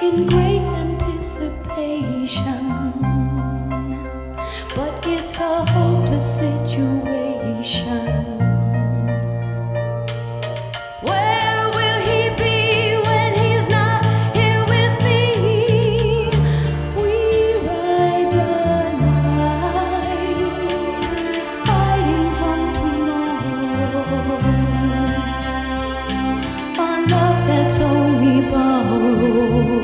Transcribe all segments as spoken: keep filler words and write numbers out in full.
in great anticipation, but it's a hopeless situation. Where will he be when he's not here with me? We ride the night, hiding from tomorrow, on love that's only borrowed.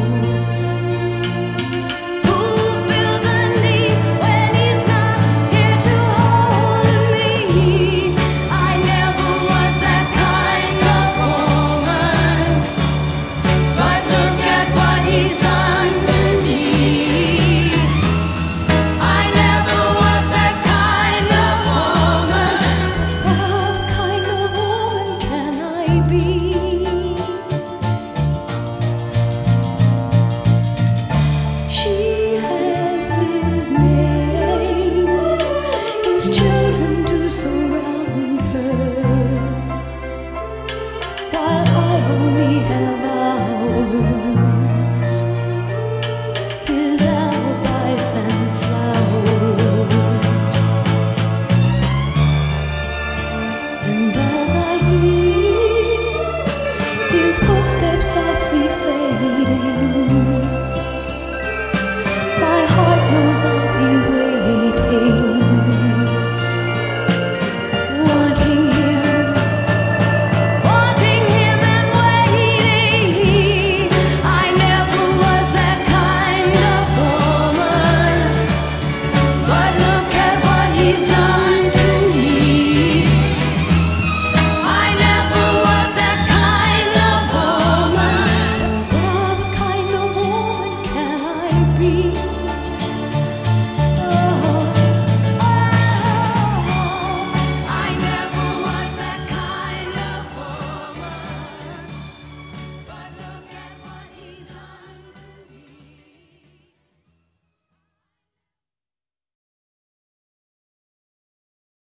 Children do surround her, while I only have hours, his alibis and flowers. And as I hear his footsteps softly fading, my heart knows I'll be waiting. Be